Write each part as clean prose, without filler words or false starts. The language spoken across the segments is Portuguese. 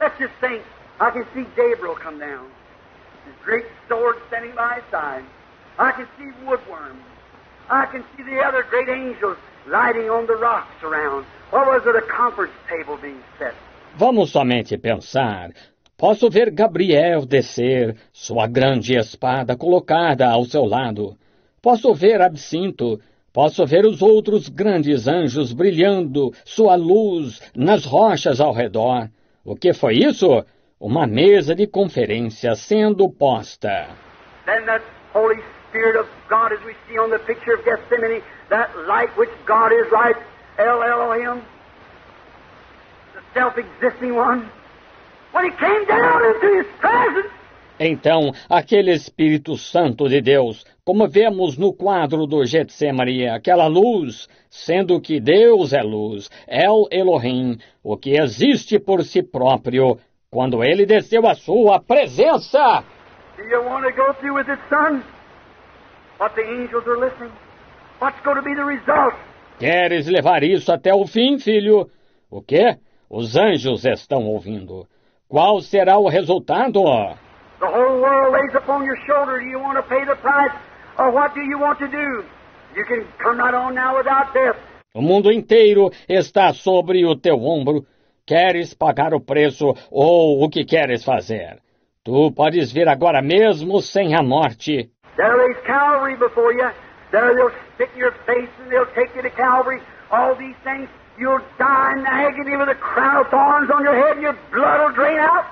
Let's just think. I can see Gabriel come down. His great sword standing by his side. I can see woodworms. I can see the other great angels lighting on the rocks around. What was it, a conference table being set? Vamos somente pensar. Posso ver Gabriel descer, sua grande espada colocada ao seu lado. Posso ver Absinto. Posso ver os outros grandes anjos brilhando sua luz nas rochas ao redor. O que foi isso? Uma mesa de conferência sendo posta. Then that Holy Spirit of God, as we see on the picture of Gethsemane, that light which God is light, El Elohim, the self-existing one, when He came down into His presence. Então, aquele Espírito Santo de Deus, como vemos no quadro do Getsemane, aquela luz, sendo que Deus é luz, El Elohim, o que existe por si próprio, quando ele desceu à sua presença. Do you want to go through with it, son? What the angels are listening? What's going to be the result? Queres levar isso até o fim, filho? O quê? Os anjos estão ouvindo. Qual será o resultado? The whole world lays upon your shoulder. Do you want to pay the price? Or what do you want to do? You can come right on now without death. O mundo inteiro está sobre o teu ombro. Queres pagar o preço ou o que queres fazer? Tu podes vir agora mesmo sem a morte. There lays Calvary before you. There they'll spit in your face and they'll take you to Calvary. All these things, you'll die in agony with a crown of thorns on your head and your blood will drain out.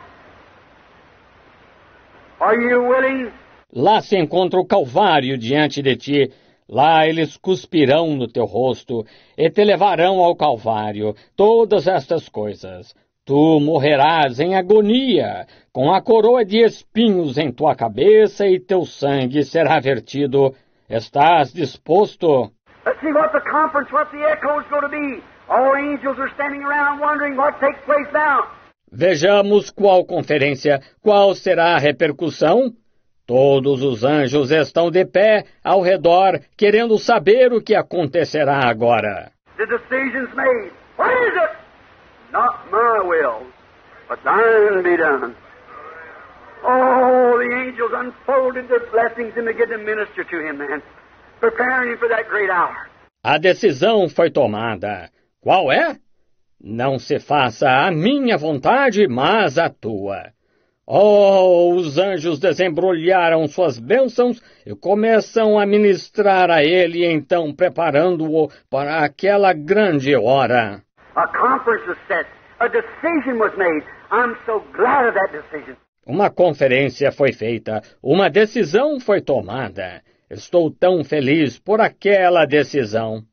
Are you willing? Lá se encontra o Calvário diante de ti. Lá eles cuspirão no teu rosto e te levarão ao Calvário. Todas estas coisas. Tu morrerás em agonia, com a coroa de espinhos em tua cabeça e teu sangue será vertido. Estás disposto? Let's see what the conference, what the echo is going to be. All angels are standing around wondering what takes place now. Vejamos qual conferência, qual será a repercussão. Todos os anjos estão de pé ao redor, querendo saber o que acontecerá agora. The decision's made. What is it? Not my will, but thine be done. Oh, the angels unfolded their blessings and began to minister to him then, preparing him for that great hour. A decisão foi tomada. Qual é? Não se faça a minha vontade, mas a tua. Oh, os anjos desembrulharam suas bênçãos e começam a ministrar a ele, então preparando-o para aquela grande hora. A conference was set. A decision was made. I'm so glad of that decision. Uma conferência foi feita. Uma decisão foi tomada. Estou tão feliz por aquela decisão.